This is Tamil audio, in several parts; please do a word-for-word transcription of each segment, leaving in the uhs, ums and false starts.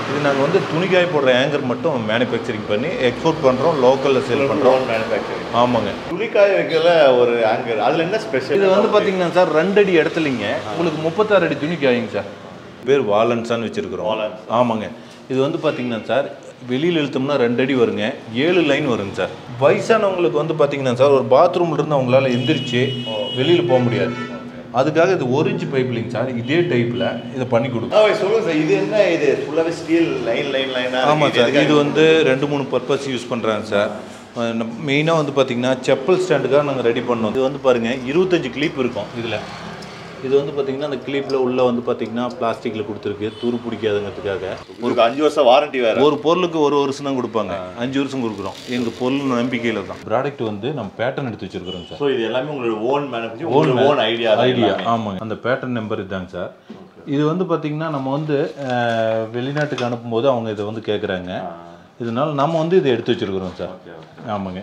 இது நாங்கள் வந்து துணிக்காய் போடுற ஆங்கர் மட்டும் மேனுஃபேக்சரிங் பண்ணி எக்ஸ்போர்ட் பண்ணுறோம், லோக்கலில் சேல் பண்ணுறோம். மேனுஃபேக்சரிங். ஆமாங்க. துணிக்காய் வைக்கல ஒரு ஆங்கர், அதில் என்ன ஸ்பெஷல்? இது வந்து பார்த்தீங்கன்னா சார் ரெண்டு அடி இடத்துலிங்க உங்களுக்கு முப்பத்தாறு அடி துணிக்காய்ங்க சார். பேர் வாலன்ஸான்னு வச்சுருக்குறோம். ஆமாங்க. இது வந்து பார்த்தீங்கன்னா சார் வெளியில் இழுத்தோம்னா ரெண்டு அடி வருங்க, ஏழு லைன் வருங்க சார். வயசானவங்களுக்கு வந்து பார்த்தீங்கன்னா சார் ஒரு பாத்ரூம்ல இருந்து அவங்களால எந்திரிச்சு வெளியில் போக முடியாது, அதுக்காக இது ஒரு இன்ச் பைப்லிங் சார். இதே டைப்பில் இதை பண்ணி கொடுக்கும். சொல்லுங்கள் சார், இது என்ன? இது ஃபுல்லாகவே ஸ்டீல் லைன் லைன் லைனாக? ஆமாம் சார். இது வந்து ரெண்டு மூணு பர்பஸ் யூஸ் பண்ணுறாங்க சார். மெயினாக வந்து பார்த்தீங்கன்னா செப்பல் ஸ்டாண்டுக்காக நாங்கள் ரெடி பண்ணோம். இது வந்து பாருங்கள் இருபத்தஞ்சி கிளிப் இருக்கும் இதில். இது வந்து பார்த்தீங்கன்னா அந்த கிளிப்பில் உள்ளே வந்து பார்த்தீங்கன்னா பிளாஸ்டிக்கில் கொடுத்துருக்கு, துரு பிடிக்காதுங்கிறதுக்காக. ஒரு அஞ்சு வருஷம் வாரண்டி வேறு. ஒரு பொருளுக்கு ஒரு வருஷம் தான் கொடுப்பாங்க, அஞ்சு வருஷம் கொடுக்குறோம். எங்கள் பொருள் நம்பிக்கையில் தான். ப்ராடக்ட் வந்து நம்ம பேட்டர்ன் எடுத்து வச்சுருக்கிறோம் சார். ஸோ இது எல்லாமே உங்களோட own manufacturing, own own idea idea. ஆமாங்க. அந்த பேட்டர்ன் நம்பர் இதுதாங்க சார். இது வந்து பார்த்தீங்கன்னா நம்ம வந்து வெளிநாட்டுக்கு அனுப்பும்போது அவங்க இதை வந்து கேட்குறாங்க, இதனால நம்ம வந்து இதை எடுத்து வச்சுருக்கிறோம் சார். ஆமாங்க.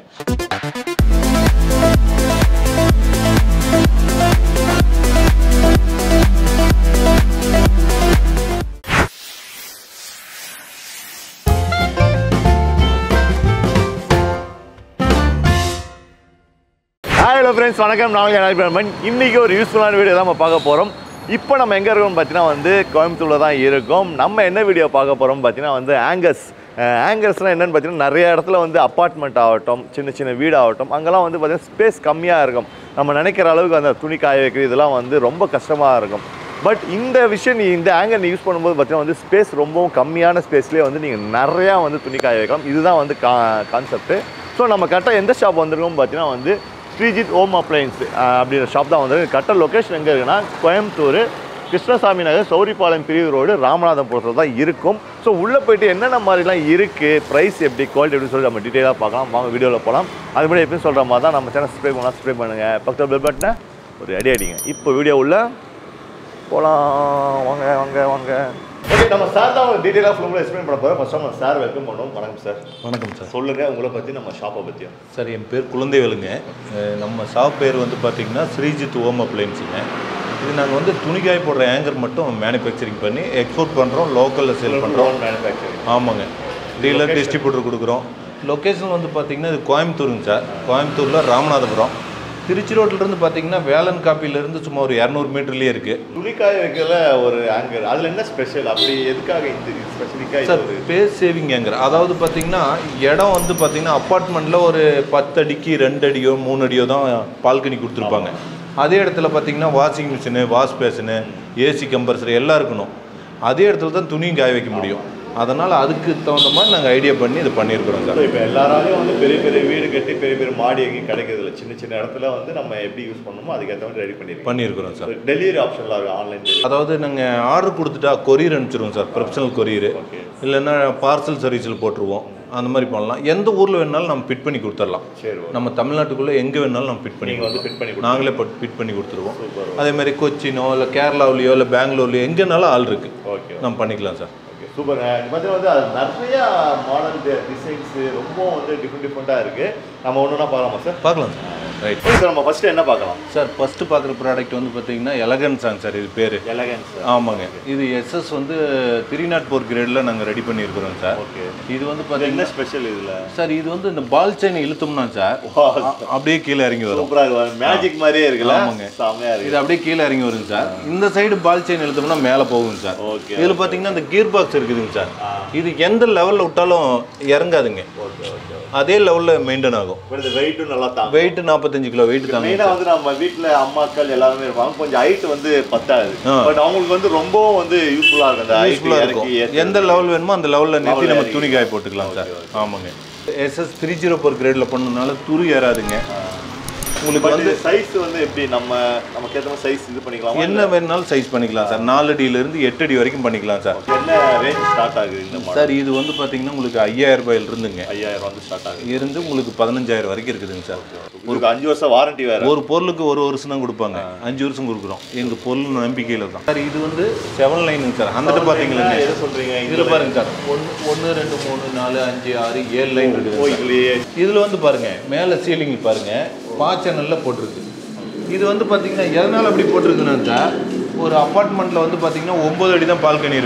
ஹலோ ஃப்ரெண்ட்ஸ், வணக்கம். நான் நண்பன். இன்றைக்கி ஒரு யூஸ்ஃபுல்லான வீடியோ தான் நம்ம பார்க்க போகிறோம். இப்போ நம்ம எங்கே இருக்கோம்னு பார்த்தீங்கன்னா வந்து கோயம்புத்தூரில் தான் இருக்கும். நம்ம என்ன வீடியோ பார்க்க போகிறோம் பார்த்தீங்கன்னா வந்து ஆங்கர்ஸ். ஆங்கர்ஸ்லாம் என்னென்னு பார்த்தீங்கன்னா நிறைய இடத்துல வந்து அப்பார்ட்மெண்ட் ஆகட்டும், சின்ன சின்ன வீடு ஆகட்டும், அங்கெல்லாம் வந்து பார்த்திங்கன்னா ஸ்பேஸ் கம்மியாக இருக்கும். நம்ம நினைக்கிற அளவுக்கு அந்த துணி காய வைக்கிறது இதெல்லாம் வந்து ரொம்ப கஷ்டமாக இருக்கும். பட் இந்த விஷயம் நீ இந்த ஆங்கர் நீ யூஸ் பண்ணும்போது பார்த்தீங்கன்னா வந்து ஸ்பேஸ் ரொம்பவும் கம்மியான ஸ்பேஸ்லேயே வந்து நீங்கள் நிறையா வந்து துணி காய வைக்கலாம். இதுதான் வந்து கா கான்செப்ட்டு. ஸோ நம்ம கரெக்டாக எந்த ஷாப் வந்துருக்கோம் பார்த்தீங்கன்னா வந்து ஸ்ரீஜித் ஹோம் அப்ளையன்ஸ் அப்படின்ற ஷாப் தான் வந்து. கரெக்டாக லொக்கேஷன் எங்கே இருக்குன்னா கோயம்புத்தூர் கிருஷ்ணசாமி நகர், சௌரிபாளையம், பிரிவு ரோடு, ராமநாதபுரத்தில் தான் இருக்கும். ஸோ உள்ளே போய்ட்டு என்னென்ன மாதிரிலாம் இருக்குது, ப்ரைஸ் எப்படி, குவாலிட்டி எப்படி சொல்லி நம்ம டீட்டெயிலாக பார்க்கலாம். வாங்க வீடியோவில் போகலாம். அது மாதிரி எப்படின்னு சொல்கிற மாதிரி தான் நம்ம சேனல் சப்ஸ்கிரைப் பண்ணலாம். சப்ஸ்கிரைப் பண்ணுங்கள், பக்கத்தில் பெல் பட்டனை ஒரு அடி அடிங்க. இப்போ வீடியோ உள்ள போகலாம். வாங்க வாங்க வாங்க. ஓகே, நம்ம சார் தான் ஒரு டீட்டெயிலாக ஃபுல்லாக எக்ஸ்பிளைன் பண்ண போகிறோம். ஃபர்ஸ்ட் நம்ம சார் வெல்கம் பண்ணுவோம். வணக்கம் சார். வணக்கம் சார். சொல்லுங்கள் உங்களை பற்றி, நம்ம ஷாப்பை பற்றியும். சார் என் பேர் குழந்தைவேலுங்க. நம்ம ஷாப் பேர் வந்து பார்த்தீங்கன்னா ஸ்ரீஜித் ஹோம் அப்ளையன்ஸுங்க. இது நாங்கள் வந்து துணிக்காய் போடுற ஆங்கர் மட்டும் மேனுஃபேக்சரிங் பண்ணி எக்ஸ்போர்ட் பண்ணுறோம், லோக்கலில் சேல் பண்ணுறோம். மேனுஃபேக்சரிங். ஆமாங்க. டீலர் டிஸ்ட்ரிபியூட்டர் கொடுக்குறோம். லொக்கேஷன் வந்து பார்த்தீங்கன்னா இது கோயம்புத்தூருங்க சார். கோயம்புத்தூரில் ராமநாதபுரம். திருச்சி ரோட்டிலேருந்து பார்த்தீங்கன்னா வேலன் காப்பிலேருந்து சும்மா ஒரு இரநூறு மீட்டர்லேயே இருக்குது. துணிக்காய வைக்கல ஒரு ஆங்கர், அதில் என்ன ஸ்பெஷல்? அப்படி எதுக்காக இந்த ஸ்பெசிஃபிக்காக சார் ஸ்பேஸ் சேவிங் ஆங்கர். அதாவது பார்த்தீங்கன்னா இடம் வந்து பார்த்தீங்கன்னா அப்பார்ட்மெண்ட்டில் ஒரு பத்து அடிக்கு ரெண்டு அடியோ மூணு அடியோ தான் பால்கனி கொடுத்துருப்பாங்க. அதே இடத்துல பார்த்தீங்கன்னா washing machine, wash basin, AC compressor எல்லாம் இருக்கணும். அதே இடத்துல தான் துணியும் காய வைக்க முடியும். அதனால் அதுக்கு தகுந்த மாதிரி நாங்கள் ஐடியா பண்ணி இது பண்ணியிருக்கிறோம் சார். இப்போ எல்லாராலையும் வந்து பெரிய பெரிய வீடு கட்டி பெரிய பெரிய மாடி எங்கேயும் கிடைக்கிறதில்ல. சின்ன சின்ன இடத்துல வந்து நம்ம எப்படி யூஸ் பண்ணணுமோ அதுக்கேற்ற மாதிரி ரெடி பண்ணியிருக்கோம் பண்ணியிருக்கிறோம் சார். டெலிவரி ஆப்ஷன்லாம் இருக்குது, ஆன்லைன். அதாவது நாங்கள் ஆர்டர் கொடுத்துட்டா கொரியர் அனுப்பிச்சிடுவோம் சார், ப்ரொஃபஷனல் கொரியர். இல்லைன்னா பார்சல் சர்வீஸில் போட்டுருவோம். அந்த மாதிரி பண்ணலாம். எந்த ஊரில் வேணாலும் நம்ம ஃபிட் பண்ணி கொடுத்துடலாம். சரி, நம்ம தமிழ்நாட்டுக்குள்ளே எங்கே வேணாலும் நம்ம ஃபிட் பண்ணி வந்து ஃபிட் பண்ணி நாங்களே ஃபிட் பண்ணி கொடுத்துருவோம். அதேமாதிரி கொச்சினோ இல்லை கேரளாவிலையோ இல்லை பெங்களூர்லையோ எங்கேனாலும் ஆள் இருக்குது. ஓகே, நம்ம பண்ணிக்கலாம் சார். சூப்பர். பார்த்தீங்கன்னா வந்து அது நிறையா மாடல் டிசைன்ஸு ரொம்ப வந்து டிஃப்ரெண்ட் டிஃப்ரெண்ட்டாக இருக்குது. நம்ம ஒன்று ஒன்றா பார்க்கலாமா சார்? பார்க்கலாம் சார். Right sir. நம்ம ஃபஸ்ட்டு என்ன பார்க்கலாம் சார்? ஃபஸ்ட்டு பார்க்குற ப்ராடக்ட் வந்து பார்த்தீங்கன்னா எலகன்ஸாங்க சார். இது பேர் எலகன்ஸ். ஆமாங்க. இது எஸ்எஸ் வந்து த்ரீ நாட் ஃபோர் கிரேடில் நாங்கள் ரெடி பண்ணியிருக்கிறோம் சார். ஓகே. இது வந்து பார்த்தீங்கன்னா ஸ்பெஷல் இதில் சார், இது வந்து இந்த பால் செயின் இழுத்தோம்னா சார் அப்படியே கீழே இறங்கி வரும். மேஜிக் மாதிரியே இருக்குல்ல? ஆமாங்க. இது அப்படியே கீழே இறங்கி வருங்க சார். இந்த சைடு பால் செயின் இழுத்தோம்னா மேலே போகுங்க சார். ஓகே. இதில் பார்த்தீங்கன்னா இந்த கீர் பாக்ஸ் இருக்குதுங்க சார். இது எந்த லெவலில் விட்டாலும் இறங்காதுங்க. Okay okay. அதே லெவலில் மெயின்டைன் ஆகும். வெயிட்டும் நல்லா தான். வெயிட் நாற்பத்தஞ்சு கிலோ வெயிட் தான். மெயினாக வந்து நம்ம வீட்டில் அம்மாக்கள் எல்லாருமே இருப்பாங்க, கொஞ்சம் ஹைட் வந்து பத்தாது. பட் அவங்களுக்கு வந்து ரொம்பவும் வந்து யூஸ்ஃபுல்லாக இருக்கும். யூஸ்ஃபுல்லாக இருக்கும். எந்த லெவல் வேணுமோ அந்த லெவலில் நிறுத்தி நம்ம துணி காய போட்டுக்கலாம் சார். ஆமாங்க. எஸ்எஸ் த்ரீ ஜீரோ ஃபோர் கிரேடில் பண்ணதுனால துரு ஏறாதுங்க. உங்களுக்கு வந்து சைஸ் வந்து எப்படி நம்ம நமக்கு ஏற்ற சைஸ் இது பண்ணிக்கலாம். என்ன வேணாலும் சைஸ் பண்ணிக்கலாம் சார். நாலு அடியிலேருந்து எட்டு அடி வரைக்கும் பண்ணிக்கலாம் சார். என்ன ரேஞ்ச் ஸ்டார்ட் ஆகுது இந்த மாதிரி சார்? இது வந்து பார்த்தீங்கன்னா உங்களுக்கு ஐயாயிரம் ரூபாயில இருந்துங்க. ஐயாயிரம் வந்து ஸ்டார்ட் ஆகுது. இருந்து உங்களுக்கு பதினஞ்சாயிரம் வரைக்கும் இருக்குதுங்க சார். ஒரு அஞ்சு வருஷம் வாரண்டி வேறு. ஒரு பொருளுக்கு ஒரு வருஷம் தான் கொடுப்பாங்க, அஞ்சு வருஷம் கொடுக்குறோம். எங்கள் பொருள் நம்பிக்கையில் தான் சார். இது வந்து செவன் லைனுங்க சார். அந்த பார்த்தீங்களா? எதை சொல்கிறீங்க? இதில் பாருங்க சார், ஒன்று ஒன்று ரெண்டு மூணு நாலு அஞ்சு ஆறு ஏழு லைன் இருக்குது. இதில் வந்து பாருங்கள் மேலே சீலிங் பாருங்கள் பா சேனலில் போட்டிருக்கு. இது வந்து பார்த்தீங்கன்னா எதனால் அப்படி போட்டிருக்குன்னா சார், ஒரு அப்பார்ட்மெண்ட்டில் வந்து பார்த்தீங்கன்னா ஒம்பது அடி தான் பால்கனி இருக்கும்.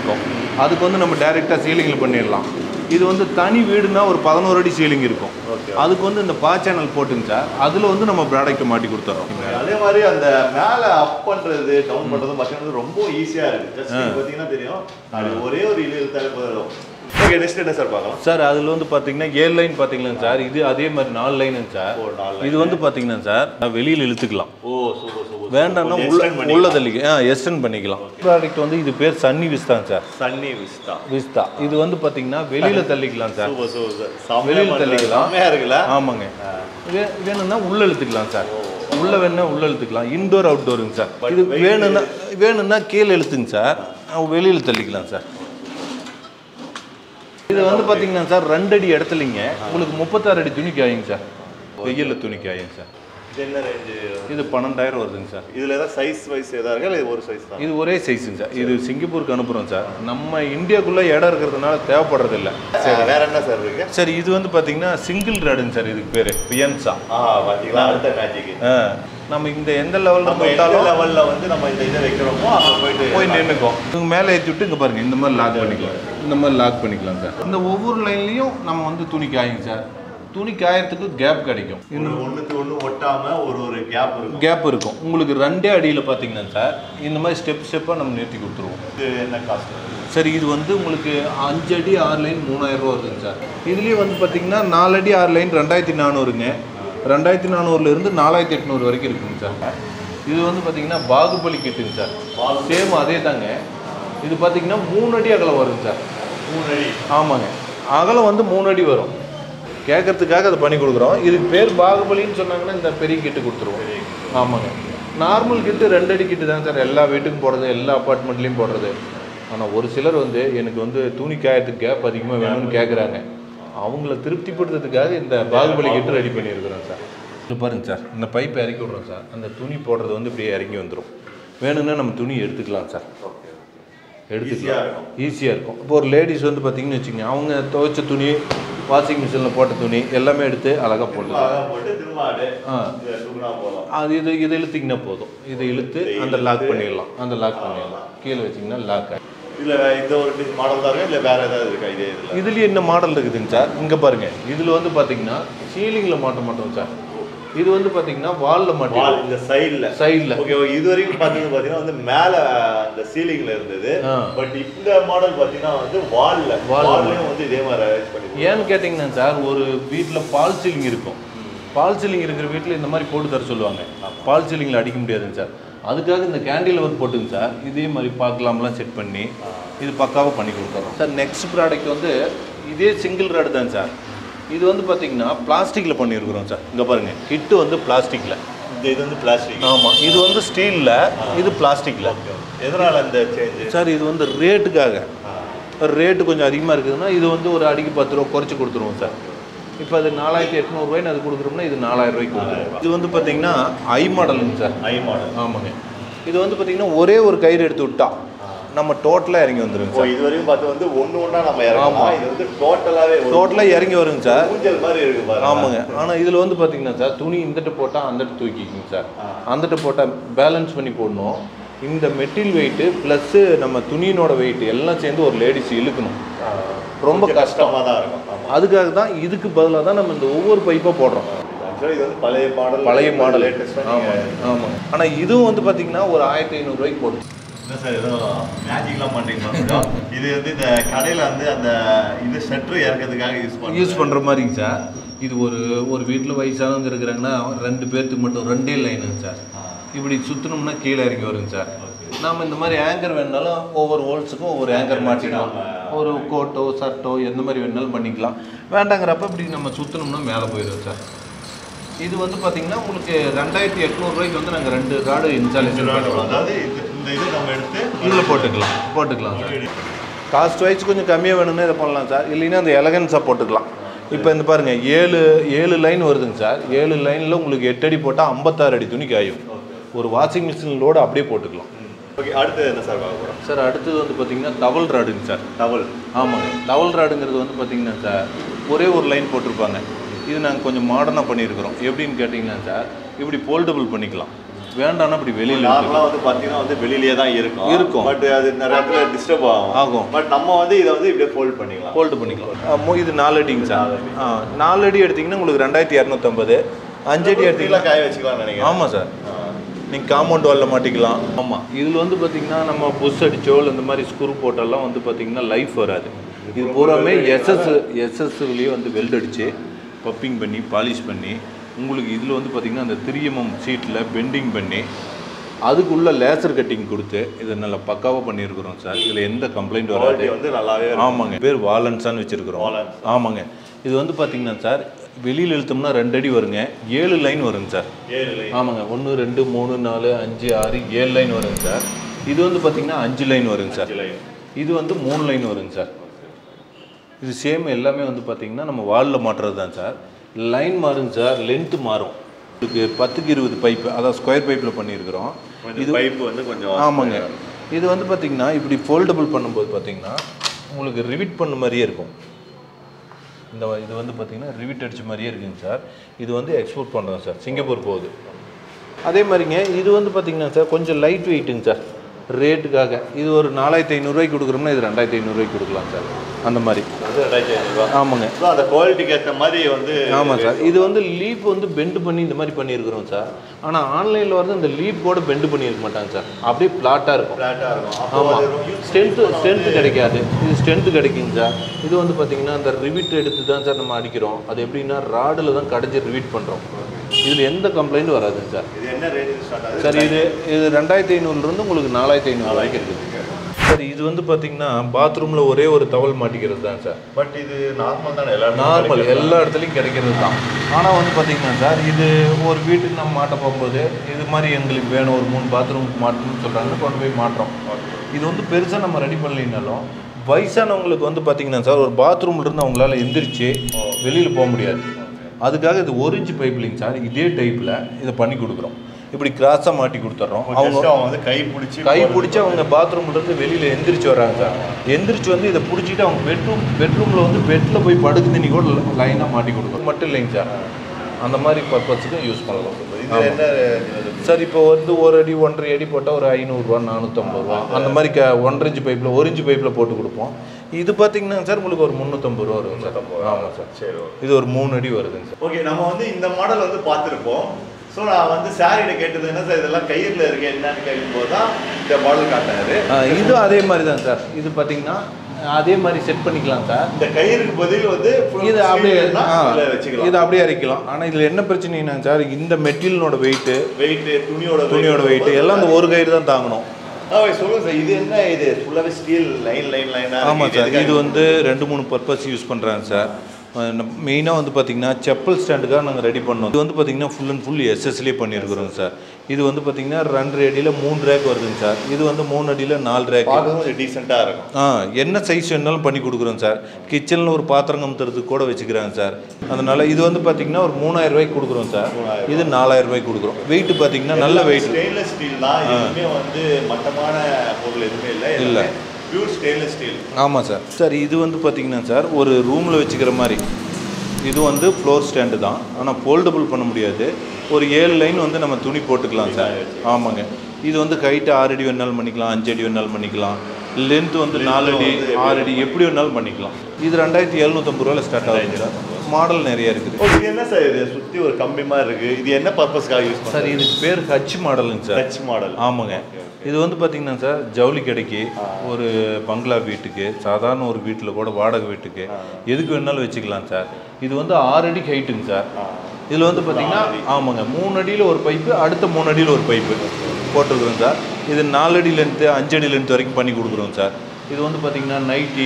அதுக்கு வந்து நம்ம டைரெக்டாக சீலிங்கில் பண்ணிடலாம். இது வந்து தனி வீடுனா ஒரு பதினோரு அடி சீலிங் இருக்கும். அதுக்கு வந்து இந்த பா சேனல் போட்டுங்க சார், அதில் வந்து நம்ம ப்ராடக்ட்டை மாட்டி கொடுத்துறோம். அதே மாதிரி அந்த மேலே அப் பண்ணுறது டவுன் பண்ணுறது பார்த்தீங்கன்னா ரொம்ப ஈஸியாக இருக்குது. ஜஸ்ட் பார்த்தீங்கன்னா தெரியும், அது ஒரே ஒரு இழு இழுத்தாலே போதும். ஓகே, நெக்ஸ்ட் என்ன சார் பார்க்கலாம் சார்? அதில் வந்து பார்த்தீங்கன்னா ஏழு லைன் பார்த்தீங்களா சார், இது அதே மாதிரி நாலு லைனுங்க சார். இது வந்து பார்த்தீங்கன்னா சார் வெளியில் இழுத்துக்கலாம். ஓ சூப்பர் சூப்பர். வேண்டாம்னா உள்ள உள்ள தள்ளிக்க ஆ எக்ஸ்டெண்ட் பண்ணிக்கலாம். ப்ராடக்ட் வந்து இது பேர் சன்னி விஸ்தாங்க சார். சன்னி விஸ்தா விஸ்தா இது வந்து பார்த்தீங்கன்னா வெளியில் தள்ளிக்கலாம் சார். Super super. வெளியில் தள்ளிக்கலாம். இருக்குல்ல? ஆமாங்க. வேணும்னா உள்ள இழுத்துக்கலாம் சார். உள்ள வேணும்னா உள்ள இழுத்துக்கலாம். Indoor அவுட்டோருங்க sir. இது வேணும்னா வேணும்னா கீழே இழுத்துங்க சார், வெளியில் தள்ளிக்கலாம் சார். இது வந்து பார்த்தீங்கன்னா சார் ரெண்டு அடி இடத்துலிங்க உங்களுக்கு முப்பத்தாறு அடி துணி காயுங்க சார். வெயிலில் துணி காயுங்க சார். இது என்ன ரேஞ்சு? இது பன்னெண்டாயிரம் வருதுங்க சார். இதில் ஏதாவது சைஸ் வைஸ் ஏதாவது இருக்கா இல்லை ஒரு சைஸ் தான்? இது ஒரே சைஸுங்க சார். இது சிங்கப்பூருக்கு அனுப்புகிறோம் சார். நம்ம இந்தியாவுக்குள்ளே இடம் இருக்கிறதுனால தேவைப்படுறது இல்லை. சரி, வேறு என்ன சார் இருக்கு? சரி, இது வந்து பார்த்தீங்கன்னா சிங்கிள் ராடுங்க சார். இதுக்கு பேர் பியன்சா. ஆ பார்த்தீங்களா, அடுத்த மேஜிக். ஆ நம்ம இந்த எந்த லெவலில் போட்டாலும் லெவலில் வந்து நம்ம இந்த இதை வைக்கிறோமோ அங்கே போயிட்டு போய் நின்றுக்கும். இவங்க மேலே ஏற்றி விட்டு இங்கே பாருங்கள், இந்த மாதிரி லாக் பண்ணிக்கலாம். இந்த மாதிரி லாக் பண்ணிக்கலாம் சார். இந்த ஒவ்வொரு லைன்லையும் நம்ம வந்து துணி காயுங்க சார். துணி காயறதுக்கு கேப் கிடைக்கும். இன்னும் ஒன்றுக்கு ஒன்று ஒட்டாமல் ஒரு ஒரு கேப் இருக்கும் கேப் இருக்கும் உங்களுக்கு. ரெண்டே அடியில் பார்த்தீங்கன்னா சார் இந்த மாதிரி ஸ்டெப் ஸ்டெப்பாக நம்ம நிறுத்தி கொடுத்துருவோம். இது என்ன காஸ்ட்? சரி, இது வந்து உங்களுக்கு அஞ்சு அடி ஆறு லைன் மூணாயிரம் ரூபா வருதுங்க சார். இதுலேயே வந்து பார்த்தீங்கன்னா நாலு அடி ஆறு லைன் ரெண்டாயிரத்தி நானூறுங்க. ரெண்டாயிரத்தி நானூறுலேருந்து நாலாயிரத்தி எட்நூறு வரைக்கும் இருக்குங்க சார். இது வந்து பார்த்தீங்கன்னா பாகுபலி கிட்டுங்க சார். சேம் அதே தாங்க. இது பார்த்தீங்கன்னா மூணு அடி அகலம் வருங்க சார். மூணு அடி ஆமாங்க. அகலம் வந்து மூணு அடி வரும். கேட்கறதுக்காக அதை பண்ணி கொடுக்குறோம். இதுக்கு பேர் பாகுபலின்னு சொன்னாங்கன்னா இந்த பெரிய கிட்டு கொடுத்துருவோம். ஆமாங்க. நார்மல் கிட்டு ரெண்டு அடி கிட்டு தான் சார் எல்லா வீட்டுக்கும் போடுறது, எல்லா அப்பார்ட்மெண்ட்லேயும் போடுறது. ஆனால் ஒரு சிலர் வந்து எனக்கு வந்து துணி காயத்துக்கு கேப் அதிகமாக வேணும்னு கேட்குறாங்க. அவங்கள திருப்திப்படுத்துறதுக்காக இந்த பாகுபலி கிட்டு ரெடி பண்ணியிருக்கிறோம் சார். இது பாருங்க சார், இந்த பைப்பை இறக்கி விட்றோம் சார். அந்த துணி போடுறது வந்து இப்படியே இறங்கி வந்துடும். வேணும்னா நம்ம துணி எடுத்துக்கலாம் சார். எடுத்துக்கலாம், ஈஸியாக இருக்கும். இப்போ ஒரு லேடிஸ் வந்து பார்த்தீங்கன்னு வச்சுக்கோங்க, அவங்க துவைச்ச துணி வாஷிங் மிஷினில் போட்ட துணி எல்லாமே எடுத்து அழகாக போட்டு ஆ அது இது இதை இழுத்திங்கன்னா போதும். இதை இழுத்து அந்த லாக் பண்ணிடலாம். அந்த லாக் பண்ணிடலாம். கீழே வச்சிங்கன்னா லாக் ஆகிடும். இல்லை இந்த ஒரு மாடல் தான் இல்லை வேறு ஏதாவது இருக்கா? இதே இதில் இதுலேயே என்ன மாடல் இருக்குதுங்க சார். இங்கே பாருங்கள், இதில் வந்து பார்த்தீங்கன்னா சீலிங்கில் மாட்ட மாட்டோம் சார். இது வந்து பார்த்தீங்கன்னா வாலில் மாட்டோம். இந்த சைடில் சைடில் ஓகே. இது வரைக்கும் பார்த்தீங்கன்னா பார்த்தீங்கன்னா வந்து மேலே அந்த சீலிங்கில் இருந்தது. பட் இந்த மாடல் பார்த்தீங்கன்னா வந்து வாலில் வால்லையும் வந்து இதே மாதிரி அரேஞ்ச் பண்ணி. ஏன்னு கேட்டிங்கன்னா சார், ஒரு வீட்டில் பால் சீலிங் இருக்கும். பால் சீலிங் இருக்கிற வீட்டில் இந்த மாதிரி போட்டு தர சொல்லுவாங்க. பால் சீலிங்கில் அடிக்க முடியாதுங்க சார். அதுக்காக இந்த கேண்டில் வந்து போட்டுங்க சார். இதே மாதிரி பார்க்கலாம்லாம் செட் பண்ணி இது பக்காவாக பண்ணி கொடுத்துறோம் சார். நெக்ஸ்ட் ப்ராடக்ட் வந்து இதே சிங்கிள் ராடு தான் சார். இது வந்து பார்த்தீங்கன்னா பிளாஸ்டிக்கில் பண்ணியிருக்கிறோம் சார். இங்கே பாருங்கள், கிட்டு வந்து பிளாஸ்டிக்கில். இந்த இது வந்து பிளாஸ்டிக். ஆமாம், இது வந்து ஸ்டீலில், இது பிளாஸ்டிக்கில். எதனால் இந்த சேஞ்ச் சார்? இது வந்து ரேட்டுக்காக. ரேட்டு கொஞ்சம் அதிகமாக இருக்குதுன்னா இது வந்து ஒரு அடிக்கு பத்து ரூபா குறைச்சி கொடுத்துருவோம் சார். இப்போ அது நாலாயிரத்தி எட்நூறுவாய்னு அது கொடுக்குறோம்னா இது நாலாயிரம் ரூபாய்க்கு கொடுக்குறோம். இது வந்து பார்த்தீங்கன்னா ஐ மாடலுங்க சார். ஐ மாடல் ஆமாங்க. இது வந்து பார்த்தீங்கன்னா ஒரே ஒரு கயிறு எடுத்து விட்டா நம்ம டோட்டலாக இறங்கி வந்துருங்க சார். இது வரைக்கும் பார்த்து வந்து ஒன்று ஒன்றா நம்ம இறங்கலாம். இது வந்து டோட்டலாகவே டோட்டலாக இறங்கி வருங்க சார். ஊஞ்சல் மாதிரி இருக்கு. ஆமாங்க. ஆனால் இதில் வந்து பார்த்தீங்கன்னா சார், துணி இந்தட்டு போட்டால் அந்தட்டு தூக்கிக்குங்க சார். அந்தட்டு போட்டால் பேலன்ஸ் பண்ணி போடணும். இந்த மெட்டீரியல் வெயிட்டு ப்ளஸ்ஸு நம்ம துணியினோட வெயிட் எல்லாம் சேர்ந்து ஒரு லேடிஸ் இழுக்கணும். ரொம்ப கஷ்டமாக தான் இருக்கும். அதுக்காக தான் இதுக்கு பதிலாக தான் நம்ம இந்த ஒவ்வொரு பைப்பாக போடுறோம். இது வந்து பழைய மாடல் பழைய மாடல் ஆமாம் ஆமாம். ஆனால் இதுவும் வந்து பார்த்தீங்கன்னா ஒரு ஆயிரத்தி ஐநூறுரூவாய்க்கு போடுது. இல்லை சார், எதுவும் மேஜிக்லாம் பண்ணுறீங்களா? இது வந்து இந்த கடையில் வந்து அந்த இது ஷட்டர் இறக்கிறதுக்காக யூஸ் பண்ண யூஸ் பண்ணுற மாதிரிங்க சார். இது ஒரு ஒரு வீட்டில் வயசானவங்க இருக்கிறாங்கன்னா ரெண்டு பேர்த்துக்கு மட்டும் ரெண்டே லைனுங்க சார். இப்படி சுற்றினோம்னா கீழே இறங்கி வருங்க சார். நாம் இந்த மாதிரி ஆங்கர் வேணுனாலும் ஒவ்வொரு ஹோல்ஸுக்கும் ஒவ்வொரு ஆங்கர் மாட்டிக்கலாம். ஒரு கோட்டோ ஷர்ட்டோ எந்த மாதிரி வேணுனாலும் பண்ணிக்கலாம். வேண்டாங்கிறப்ப இப்படி நம்ம சுற்றினோம்னா மேலே போயிடும் சார். இது வந்து பார்த்தீங்கன்னா உங்களுக்கு ரெண்டாயிரத்தி எட்நூறுரூவாய்க்கு வந்து நாங்கள் ரெண்டு ராடு இன்ஸ்டாலேஷன் பண்ணுறோம். அதாவது இந்த இது நம்ம எடுத்து இதில் போட்டுக்கலாம் போட்டுக்கலாம் சார். காஸ்ட் வைஸ் கொஞ்சம் கம்மியாக வேணும்னா இதை பண்ணலாம் சார். இல்லைன்னா அந்த எலகன்ஸாக போட்டுக்கலாம். இப்போ இந்த பாருங்கள், ஏழு ஏழு லைன் வருதுங்க சார். ஏழு லைனில் உங்களுக்கு எட்டு அடி போட்டால் ஐம்பத்தாறு அடி துணி காயும். ஒரு வாஷிங் மிஷின் லோடு அப்படியே போட்டுக்கலாம். ஓகே, அடுத்து என்ன சார் பார்க்க போகிறோம் சார்? அடுத்தது வந்து பார்த்தீங்கன்னா டவல் ராடுங்க சார். டவல் ஆமாங்க. டவல் ராடுங்கிறது வந்து பார்த்தீங்கன்னா சார் ஒரே ஒரு லைன் போட்டிருப்பாங்க. இது நாங்கள் கொஞ்சம் மாடர்னாக பண்ணியிருக்கிறோம். எப்படின்னு கேட்டிங்கன்னா சார், இப்படி ஃபோல்டபுள் பண்ணிக்கலாம். வேண்டாம்னா அப்படி வெளியில் நார்மலாக வந்து பார்த்தீங்கன்னா வந்து வெளியிலே தான் இருக்கும் இருக்கும் பட் அது நிறைய இடத்துல டிஸ்டர்ப் ஆகும் ஆகும் பட் நம்ம வந்து இதை வந்து இப்படியே ஃபோல்ட் பண்ணிக்கலாம் ஃபோல்டு பண்ணிக்கலாம் இது நாலு அடிங்க சார் ஆ நாலு அடி எடுத்திங்கன்னா உங்களுக்கு ரெண்டாயிரத்தி இரநூத்தம்பது அஞ்சு அடி எடுத்திங்கன்னா காய வச்சுக்கலாம் நினைக்கிறேன் ஆமாம் சார் நீங்கள் காம்பவுண்ட் வாலில் மாட்டிக்கலாம் ஆமாம் இதில் வந்து பார்த்திங்கன்னா நம்ம புஷ் அடிச்சோ இல்லை இந்த மாதிரி ஸ்க்ரூ போட்டெல்லாம் வந்து பார்த்திங்கன்னா லைஃப் வராது இது பூராமே எஸ்எஸ் எஸ்எஸ்லேயே வந்து வெல்ட் அடித்து பப்பிங் பண்ணி பாலிஷ் பண்ணி உங்களுக்கு இதில் வந்து பார்த்திங்கன்னா அந்த த்ரீ எம்எம் சீட்டில் பெண்டிங் பண்ணி அதுக்குள்ளே லேசர் கட்டிங் கொடுத்து இதை நல்லா பக்காவாக பண்ணியிருக்கிறோம் சார் இதில் எந்த கம்ப்ளைண்ட் வராது வந்து நல்லாவே ஆமாங்க பேர் வாலன்ஸான்னு வச்சுருக்குறோம் ஆமாங்க இது வந்து பார்த்திங்கன்னா சார் வெளியில் இழுத்தோம்னா ரெண்டு அடி வருங்க ஏழு லைன் வருங்க சார் ஏழு லைன் ஆமாங்க ஒன்று ரெண்டு மூணு நாலு அஞ்சு ஆறு ஏழு லைன் வருங்க சார் இது வந்து பார்த்திங்கன்னா அஞ்சு லைன் வருங்க சார் இது வந்து மூணு லைன் வருங்க சார் இது சேம் எல்லாமே வந்து பார்த்திங்கன்னா நம்ம வாலில் மாட்டுறது தான் சார் லைன் மாறுங்க சார் லென்த்து மாறும் இதுக்கு பத்துக்கு இருபது பைப்பு அதாவது ஸ்கொயர் பைப்பில் பண்ணியிருக்கிறோம் இது பைப்பு வந்து கொஞ்சம் ஆமாங்க இது வந்து பார்த்திங்கன்னா இப்படி ஃபோல்டபுள் பண்ணும்போது பார்த்திங்கன்னா உங்களுக்கு ரிவிட் பண்ண மாதிரியே இருக்கும் இந்த இது வந்து பார்த்திங்கன்னா ரிவிட் அடித்த மாதிரியே இருக்குங்க சார் இது வந்து எக்ஸ்போர்ட் பண்ணுறோம் சார் சிங்கப்பூர் போகுது அதே மாதிரிங்க இது வந்து பார்த்திங்கன்னா சார் கொஞ்சம் லைட் வெயிட்டுங்க சார் ரேட்டுக்காக இது ஒரு நாலாயிரத்தி ஐநூறுரூவாய்க்கு கொடுக்குறோம்னா இது ரெண்டாயிரத்தி ஐநூறுரூவாய்க்கு கொடுக்கலாம் சார் அந்த மாதிரி ரெண்டாயிரத்தி ஐநூறுரூவா ஆமாங்க அந்த குவாலிட்டிக்கு ஏற்ற மாதிரி வந்து ஆமாம் சார் இது வந்து லீப் வந்து பெண்டு பண்ணி இந்த மாதிரி பண்ணியிருக்கிறோம் சார் ஆனால் ஆன்லைனில் வந்து இந்த லீப் கூட பெண்டு பண்ணியிருக்க மாட்டாங்க சார் அப்படியே பிளாட்டாக இருக்கும் ஃப்ளாட்டாக இருக்கும் ஆமாம் ஸ்ட்ரென்த்து ஸ்ட்ரென்த்து கிடைக்காது இது ஸ்ட்ரென்த்து கிடைக்குங்க சார் இது வந்து பார்த்திங்கன்னா அந்த ரிவிட் எடுத்து தான் சார் நம்ம அடிக்கிறோம் அது எப்படின்னா ராடில் தான் கடைஞ்சி ரிவிட் பண்ணுறோம் இதில் எந்த கம்ப்ளைண்ட்டும் வராதுங்க சார் இது என்ன ரேட் ஸ்டார்ட் ஆகுது சார் இது இது ரெண்டாயிரத்தி ஐநூறுலேருந்து உங்களுக்கு நாலாயிரத்தி ஐநூறு வரைக்கும் இருக்குது சார் இது வந்து பார்த்திங்கன்னா பாத்ரூமில் ஒரே ஒரு தவல் மாட்டிக்கிறது தான் சார் பட் இது நார்மல் தானே எல்லா நார்மல் எல்லா இடத்துலையும் கிடைக்கிறது தான் ஆனால் வந்து பார்த்திங்கன்னா சார் இது ஒரு வீட்டுக்கு நம்ம மாட்ட போகும்போது இது மாதிரி எங்களுக்கு வேணும் ஒரு மூணு பாத்ரூமுக்கு மாட்டணும்னு சொல்கிறாங்க கொண்டு போய் மாட்டுறோம் இது வந்து பெருசாக நம்ம ரெடி பண்ணலைனாலும் வயசானவங்களுக்கு வந்து பார்த்திங்கன்னா சார் ஒரு பாத்ரூம்லேருந்து அவங்களால எந்திரிச்சு வெளியில் போக முடியாது அதுக்காக இது ஒரு இன்ச்சு பைப்லிங் சார் இதே டைப்பில் இதை பண்ணி கொடுக்குறோம் இப்படி கிராஸாக மாட்டி கொடுத்துட்றோம் அவங்க வந்து கை பிடிச்சி கை பிடிச்சி அவங்க பாத்ரூம்லேருந்து வெளியில் எந்திரிச்சு வராங்க சார் எந்திரிச்சு வந்து இதை பிடிச்சிட்டு அவங்க பெட்ரூம் பெட்ரூமில் வந்து பெட்டில் போய் படுக்கு தண்ணி கூட லைனாக மாட்டி கொடுக்குறோம் மட்டும் இல்லைங்க சார் அந்த மாதிரி பர்பஸுக்கும் யூஸ் பண்ணலாம் இது என்ன சார் இப்போ வந்து ஒரு அடி ஒன்றரை அடி போட்டால் ஒரு ஐநூறுரூவா நானூற்றம்பது ரூபா அந்த மாதிரி க ஒன்றரை இன்ச்சு பைப்பில் ஒரு இன்ச்சு பைப்பில் போட்டு கொடுப்போம் இது பார்த்தீங்கன்னா சார் உங்களுக்கு ஒரு முந்நூற்றம்பது ரூபா வருங்க சார் ஆமாம் சார் சரி இது ஒரு மூணு அடி வருதுங்க சார் ஓகே நம்ம வந்து இந்த மாடல் வந்து பார்த்துருப்போம் ஸோ நான் வந்து சாரியிட கேட்டது என்ன சார் இதெல்லாம் கயிறில் இருக்கு என்னன்னு கேட்கும்போது தான் இந்த மாடல் காட்டினாரு இது அதே மாதிரி தான் சார் இது பார்த்தீங்கன்னா அதே மாதிரி செட் பண்ணிக்கலாம் சார் இந்த கயிறுக்கு பதில் வந்து இது அப்படியே வச்சுக்கலாம் இது அப்படியே அரைக்கலாம் ஆனால் இதில் என்ன பிரச்சனைனா சார் இந்த மெட்டீரியலோட வெயிட்டு வெயிட்டு துணியோட துணியோட வெயிட்டு எல்லாம் இந்த ஒரு கயிறு தான் தாங்கணும் சொல்லுங்க சார் இது என்ன இது ஃபுல்லாகவே ஸ்டீல் லைன் லைன் லைனாக ஆமாம் சார் இது வந்து ரெண்டு மூணு பர்பஸ் யூஸ் பண்ணுறாங்க சார் மெயினாக வந்து பார்த்திங்கன்னா செப்பல் ஸ்டாண்டுக்காக நாங்கள் ரெடி பண்ணோம் இது வந்து பார்த்திங்கன்னா ஃபுல் அண்ட் ஃபுல் எஸ்எஸ்லேயே பண்ணியிருக்கிறோம் சார் இது வந்து பார்த்திங்கன்னா ரெண்டு அடியில் மூணு ரேக் வருதுங்க சார் இது வந்து மூணு அடியில் நாலு ரேக் கொஞ்சம் டீசெண்டாக இருக்கும் ஆ என்ன சைஸ் வேணாலும் பண்ணி கொடுக்குறோம் சார் கிச்சனில் ஒரு பாத்திரம் கமுத்துறதுக்கு கூட வச்சுக்கிறாங்க சார் அதனால் இது வந்து பார்த்திங்கன்னா ஒரு மூணாயிரம் ரூபாய்க்கு கொடுக்குறோம் சார் இது நாலாயிரம் ரூபாய்க்கு கொடுக்குறோம் வெயிட் பார்த்திங்கன்னா நல்ல வெயிட் ஸ்டெயின்லெஸ் ஸ்டீல் தான் எதுவுமே வந்து மட்டமான பொருள் எதுவுமே இல்லை இல்லை பியூர் ஸ்டெயின்லெஸ் ஸ்டீல் ஆமாம் சார் சார் இது வந்து பார்த்திங்கன்னா சார் ஒரு ரூமில் வச்சுக்கிற மாதிரி இது வந்து ஃப்ளோர் ஸ்டாண்டு தான் ஆனால் ஃபோல்டபுள் பண்ண முடியாது ஒரு ஏழு லைன் வந்து நம்ம துணி போட்டுக்கலாம் சார் ஆமாங்க இது வந்து ஹைட்டு ஆறு அடி வேணாலும் பண்ணிக்கலாம் அஞ்சு அடி வேணாலும் பண்ணிக்கலாம் லென்த்து வந்து நாலு அடி ஆறு அடி எப்படி வேணாலும் பண்ணிக்கலாம் இது ரெண்டாயிரத்தி எழுநூற்றம்பது ரூபாயில் ஸ்டார்ட் ஆகுது சார் மாடல் நிறைய இருக்குது இது என்ன சார் இது சுற்றி ஒரு கம்பி மாதிரி இருக்குது இது என்ன பர்பஸ்க்காக யூஸ் பண்ணுறது சார் இதுக்கு பேர் ஹச் மாடலுங்க சார் ஹச் மாடல் ஆமாங்க இது வந்து பார்த்திங்கன்னா சார் ஜவுளி கடைக்கு ஒரு பங்களா வீட்டுக்கு சாதாரண ஒரு வீட்டில் கூட வாடகை வீட்டுக்கு எதுக்கு வேணாலும் வச்சுக்கலாம் சார் இது வந்து ஆறு அடி ஹைட்டுங்க சார் இதில் வந்து பார்த்திங்கன்னா ஆமாங்க மூணு அடியில் ஒரு பைப்பு அடுத்த மூணு அடியில் ஒரு பைப்பு போட்டிருக்குறோம் சார் இது நாலு அடி லென்த்து அஞ்சு அடி லென்த் வரைக்கும் பண்ணி கொடுக்குறோம் சார் இது வந்து பார்த்திங்கன்னா நைட்டி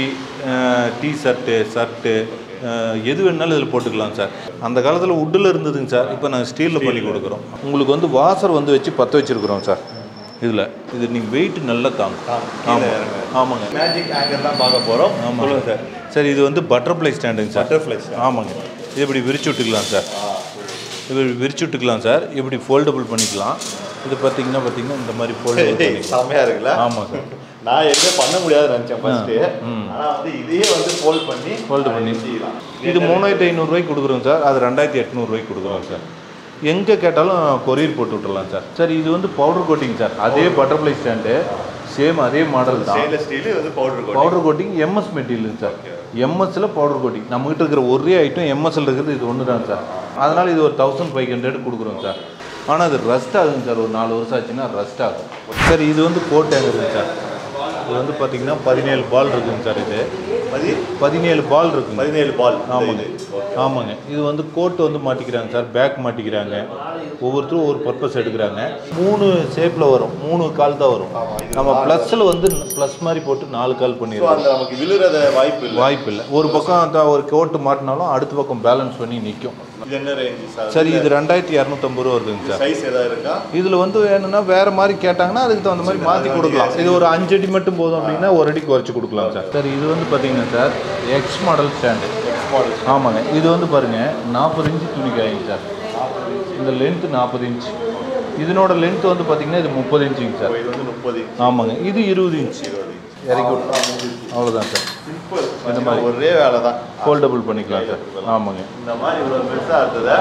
டீ ஷர்ட்டு ஷர்ட்டு எது வேணாலும் இதில் போட்டுக்கலாம் சார் அந்த காலத்தில் உட்டில் இருந்ததுங்க சார் இப்போ நாங்கள் ஸ்டீலில் பண்ணி கொடுக்குறோம் உங்களுக்கு வந்து வாசர் வந்து வச்சு பற்ற வச்சுருக்குறோம் சார் இதில் இது நீங்கள் வெயிட் நல்லா தாங்கும் ஆமாம் ஆமாங்க மேஜிக் ஆங்கர் தான் பார்க்க போகிறோம் ஆமாம் சார் சார் இது வந்து பட்டர்ஃப்ளை ஸ்டாண்டுங்க சார் பட்டர்ஃப்ளை ஆமாங்க இது இப்படி விரிச்சு விட்டுக்கலாம் சார் இப்படி விரிச்சு விட்டுக்கலாம் சார் இப்படி ஃபோல்டபுள் பண்ணிக்கலாம் இது பார்த்தீங்கன்னா பார்த்தீங்கன்னா இந்த மாதிரி ஃபோல்டபுள் செம்மையாக இருக்குல்ல ஆமாம் சார் நான் எதுவுமே பண்ண முடியாதுன்னு நினச்சேன் ஃபஸ்ட்டு ஆனால் வந்து இதையே வந்து ஃபோல்ட் பண்ணி ஃபோல்டு பண்ணி இது மூணாயிரத்தி ஐநூறுரூவாய்க்கு கொடுக்குறோம் சார் அது ரெண்டாயிரத்தி எட்நூறுரூவாய்க்கு கொடுக்குறோம் சார் எங்கே கேட்டாலும் கொரியர் போட்டு விட்டுறலாம் சார். சார் இது வந்து பவுடர் கோட்டிங் சார். அதே பட்டர்ஃப்ளை ஸ்டாண்டு சேம் அதே மாடல் தான். ஸ்டெயின்லெஸ் ஸ்டீல் வந்து powder coating. Powder coating MS material sir. எம்எஸ்ல பவுடர் கோட்டிங். நம்மகிட்ட இருக்கிற ஒரே ஐட்டம் எம்எஸ்ல இருக்கிறது இது ஒன்று தான் சார். அதனால் இது ஒரு தௌசண்ட் ஃபைவ் ஹண்ட்ரட் கொடுக்குறோம் சார். ஆனால் அது ரஸ்ட் ஆகுங்க சார். ஒரு நாலு வருஷம் ஆச்சுன்னா ரஸ்ட் ஆகும் சார். இது வந்து கோட் டேங்கருங்க சார். இது வந்து பார்த்தீங்கன்னா பதினேழு பால் இருக்குங்க சார். இது பதி பதினேழு பால் இருக்குங்க. பதினேழு பால் ஆமாங்க ஆமாங்க. இது வந்து கோட்டு வந்து மாட்டிக்கிறாங்க சார். பேக் மாட்டிக்கிறாங்க. ஒவ்வொருத்தரும் ஒரு பர்பஸ் எடுக்கிறாங்க. மூணு ஷேப்பில் வரும். மூணு கால் தான் வரும். நம்ம ப்ளஸில் வந்து ப்ளஸ் மாதிரி போட்டு நாலு கால் பண்ணிடுவோம். நமக்கு விழுறத வாய்ப்பு இல்லை வாய்ப்பு இல்லை. ஒரு பக்கம் அந்த ஒரு கோட்டு மாட்டினாலும் அடுத்த பக்கம் பேலன்ஸ் பண்ணி நிற்கும். இது என்ன ரேஞ்சு சார்? சரி இது ரெண்டாயிரத்தி இரநூத்தம்பது ரூபா வருதுங்க சார். சைஸ் ஏதாவது இருக்கா? இதில் வந்து வேணும்னா வேறு மாதிரி கேட்டாங்கன்னா அதுக்கு தகுந்த மாதிரி மாற்றி கொடுக்கலாம். இது ஒரு அஞ்சு அடி மட்டும் போதும் அப்படின்னா ஒரு அடி குறைச்சி கொடுக்கலாம் சார். சார் இது வந்து பார்த்தீங்கன்னா sir X model stand. X model ஆமாங்க. இது வந்து பாருங்கள் நாற்பது இன்ச்சு துணி காய்ங்க சார். இந்த லென்த்து நாற்பது இன்ச்சு. இதனோட லென்த் வந்து பார்த்தீங்கன்னா இது முப்பது இன்ச்சுங்க சார். இது வந்து முப்பது ஆமாங்க. இது இருபது இன்ச்சு இறக்கி விட்டுலாம். அவ்வளோதான் சார். சிம்பிள். இந்த மாதிரி ஒரே வேலை தான். ஃபோல்டபுள் பண்ணிக்கலாம் சார். ஆமாங்க. இந்த மாதிரி இவ்வளோ பெருசாக இருந்ததை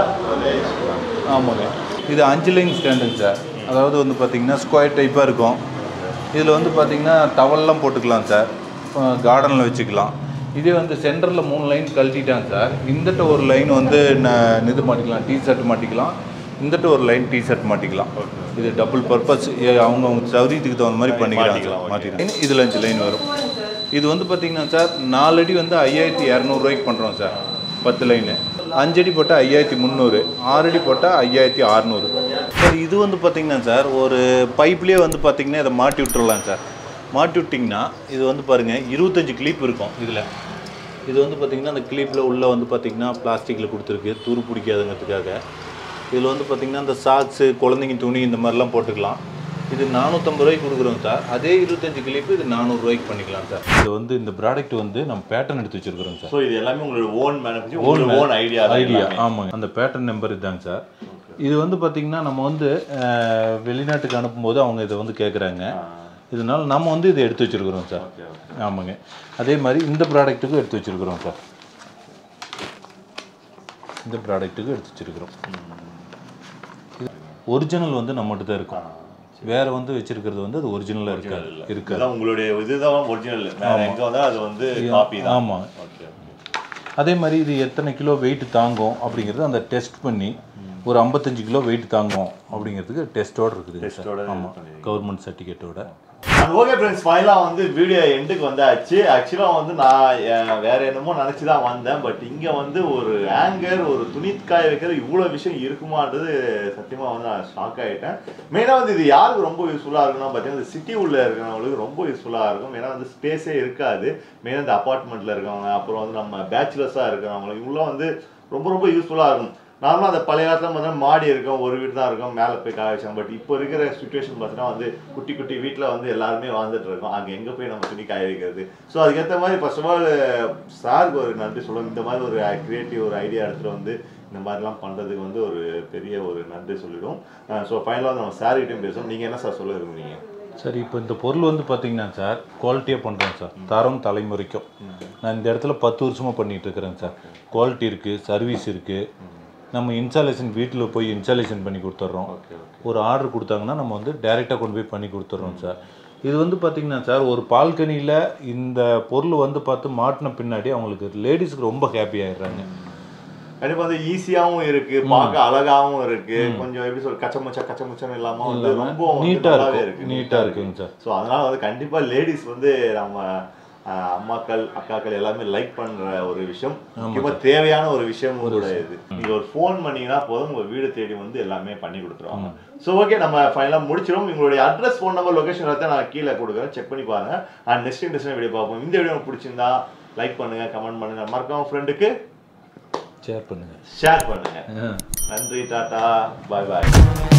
ஆமாங்க. இது அஞ்சு லைன் ஸ்டாண்டுங்க சார். அதாவது வந்து பார்த்திங்கன்னா ஸ்கொயர் டைப்பாக இருக்கும். இதில் வந்து பார்த்திங்கன்னா டவல்லாம் போட்டுக்கலாம் சார். கார்டனில் வச்சுக்கலாம். இதே வந்து சென்டரில் மூணு லைன் கழட்டிட்டாங்க சார். இந்தட்ட ஒரு லைன் வந்து நான் இது மாட்டிக்கலாம். டீ ஷர்ட் மாட்டிக்கலாம். இந்தட்ட ஒரு லைன் டீ ஷர்ட் மாட்டிக்கலாம். இது டபுள் பர்பஸ். அவங்க அவங்க சௌரியத்துக்கு தகுந்த மாதிரி பண்ணிக்கலாம். மாட்டிக்கலாம். இதில் அஞ்சு லைன் வரும். இது வந்து பார்த்திங்கன்னா சார் நாலு அடி வந்து ஐயாயிரத்தி இரநூறுவாய்க்கு பண்ணுறோம் சார். பத்து லைனு. அஞ்சடி போட்டால் ஐயாயிரத்தி முந்நூறு. ஆறு அடி போட்டால் ஐயாயிரத்தி அறநூறு சார். இது வந்து பார்த்திங்கன்னா சார் ஒரு பைப்லேயே வந்து பார்த்திங்கன்னா இதை மாட்டி விட்டுறலாம் சார். மாட்டி விட்டிங்கன்னா இது வந்து பாருங்கள் இருபத்தஞ்சி கிளிப் இருக்கும் இதில். இது வந்து பார்த்திங்கன்னா அந்த கிளிப்பில் உள்ளே வந்து பார்த்திங்கன்னா பிளாஸ்டிக்கில் கொடுத்துருக்கு துரு பிடிக்காதுங்கிறதுக்காக. இதில் வந்து பார்த்திங்கன்னா இந்த சாக்ஸு குழந்தைங்க துணி இந்த மாதிரிலாம் போட்டுக்கலாம். இது நானூற்றம்பது ரூபாய்க்கு கொடுக்குறோம் சார். அதே இருபத்தஞ்சு கிளிப்பு இது நானூறுரூவாய்க்கு பண்ணிக்கலாம் சார். இது வந்து இந்த ப்ராடக்ட் வந்து நம்ம பேட்டர்ன் எடுத்து வச்சுருக்கிறோம் சார். ஸோ இது எல்லாமே உங்களோட own manufacture own own idea idea ஆமாங்க. அந்த பேட்டர்ன் நம்பர் இதுதாங்க சார். இது வந்து பார்த்திங்கன்னா நம்ம வந்து வெளிநாட்டுக்கு அனுப்பும்போது அவங்க இதை வந்து கேட்குறாங்க. இதனால் நம்ம வந்து இதை எடுத்து வச்சுருக்குறோம் சார். ஆமாங்க. அதே மாதிரி இந்த ப்ராடக்ட்டுக்கும் எடுத்து வச்சுருக்குறோம் சார். இந்த ப்ராடக்ட்டுக்கும் எடுத்து வச்சுருக்குறோம். ஒரிஜினல் வந்து நம்மகிட்ட தான் இருக்கும். வேற வந்து வச்சிருக்கிறது வந்து அது ஒரிஜினலாக இருக்காது. இருக்காது. உங்களுடைய இதுதான் ஒரிஜினல். எங்கே வந்தால் அது வந்து காப்பி தான். ஆமாம். அதே மாதிரி இது எத்தனை கிலோ வெயிட் தாங்கும் அப்படிங்கிறது அந்த டெஸ்ட் பண்ணி ஒரு ஐம்பத்தஞ்சு கிலோ வெயிட் தாங்கும் அப்படிங்கிறதுக்கு டெஸ்ட்டோடு இருக்குது. ஆமாம். கவர்மெண்ட் சர்டிஃபிகேட்டோட. ஓகே ஃப்ரெண்ட்ஸ், ஃபைனலாக வந்து வீடியோ எண்டுக்கு வந்தாச்சு. ஆக்சுவலாக வந்து நான் வேற என்னமோ நினச்சி தான் வந்தேன். பட் இங்கே வந்து ஒரு ஆங்கர் ஒரு துணிக்காய வைக்கிற இவ்வளோ விஷயம் இருக்குமான்றது சத்தியமாக வந்து நான் ஷாக் ஆகிட்டேன். மெயினாக வந்து இது யாருக்கு ரொம்ப யூஸ்ஃபுல்லாக இருக்குன்னா பார்த்தீங்கன்னா இந்த சிட்டி உள்ள இருக்கிறவங்களுக்கு ரொம்ப யூஸ்ஃபுல்லாக இருக்கும். ஏன்னா வந்து ஸ்பேஸே இருக்காது. மெயினாக இந்த அப்பார்ட்மெண்ட்டில் இருக்கவங்க, அப்புறம் வந்து நம்ம பேச்சுலர்ஸாக இருக்கிறவங்களுக்கு இவ்வளோ வந்து ரொம்ப ரொம்ப யூஸ்ஃபுல்லாக இருக்கும். நார்மலாக அந்த பழைய காலத்தில் பார்த்தீங்கன்னா மாடி இருக்கும், ஒரு வீடு தான் இருக்கும், மேலே போய் காய வச்சாங்க. பட் இப்போ இருக்கிற சுச்சுவேஷன் பார்த்தீங்கன்னா வந்து குட்டி குட்டி வீட்டில் வந்து எல்லாருமே வாழ்ந்துட்டு இருக்கோம். அங்கே எங்கே போய் நம்ம துணி காய வைக்கிறது? ஸோ அதுக்கேற்ற மாதிரி ஃபர்ஸ்ட் ஆஃப் ஆல் சாருக்கு ஒரு நன்றி சொல்லணும். இந்த மாதிரி ஒரு கிரியேட்டிவ் ஒரு ஐடியா எடுத்துகிட்டு வந்து இந்த மாதிரிலாம் பண்ணுறதுக்கு வந்து ஒரு பெரிய ஒரு நன்றி சொல்லிடும். ஸோ ஃபைனலாக நம்ம சார்கிட்டையும் பேசுவோம். நீங்கள் என்ன சார் சொல்ல விரும்புறீங்க? சார் இப்போ இந்த பொருள் வந்து பார்த்தீங்கன்னா சார் குவாலிட்டியாக பண்ணுறோம் சார். தரம் தலைமுறைக்கும். நான் இந்த இடத்துல பத்து வருஷமாக பண்ணிகிட்டு இருக்கிறேன் சார். குவாலிட்டி இருக்குது, சர்வீஸ் இருக்குது. நம்ம இன்ஸ்டாலேஷன் வீட்டில் போய் இன்ஸ்டாலேஷன் பண்ணி கொடுத்துட்றோம். ஒரு ஆர்டர் கொடுத்தாங்கன்னா நம்ம வந்து டைரெக்டாக கொண்டு போய் பண்ணி கொடுத்துட்றோம் சார். இது வந்து பார்த்திங்கன்னா சார் ஒரு பால்கனியில் இந்த பொருள் வந்து பார்த்து மாட்டின பின்னாடி அவங்களுக்கு லேடிஸுக்கு ரொம்ப ஹாப்பி ஆகிடுறாங்க. கண்டிப்பாக வந்து ஈஸியாகவும் இருக்குது, பார்க்க அழகாகவும் இருக்குது. கொஞ்சம் எப்படி சொல்ற கச்சமுச்சா கச்சமுச்சன்னு இல்லாமல் வந்து ரொம்ப நீட்டாக இருக்குது. நீட்டாக இருக்குங்க சார். ஸோ அதனால் வந்து கண்டிப்பாக லேடிஸ் வந்து நம்ம அம்மாக்கள் அக்காக்கள் எல்லாமே லைக் பண்ற ஒரு விஷயம், முக்கியமா தேவையான ஒரு விஷயம் கூட இது. நீங்க ஒரு ஃபோன் பண்ணீங்கன்னா போதும் உங்க வீடு தேடி வந்து எல்லாமே பண்ணி கொடுத்துருவாங்க. ஸோ ஓகே, நம்ம ஃபைனலாக முடிச்சிடும். உங்களுடைய அட்ரஸ், ஃபோன் நம்பர், லொகேஷன் எல்லாத்தையும் நான் கீழே கொடுக்குறேன், செக் பண்ணி பாருங்க. அண்ட் நெக்ஸ்ட் இன்ட்ரெஸ்டான வீடியோ பார்ப்போம். இந்த வீடியோ பிடிச்சிருந்தா லைக் பண்ணுங்க, கமெண்ட் பண்ணுங்க, மறக்காம ஃப்ரெண்டுக்கு ஷேர் பண்ணுங்க ஷேர் பண்ணுங்க. நன்றி, டாடா, பாய் பாய்.